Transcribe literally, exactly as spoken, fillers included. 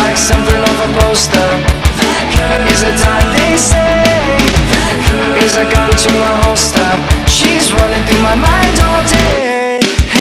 like something off a poster. Is it time they say? Is a gun to my holster?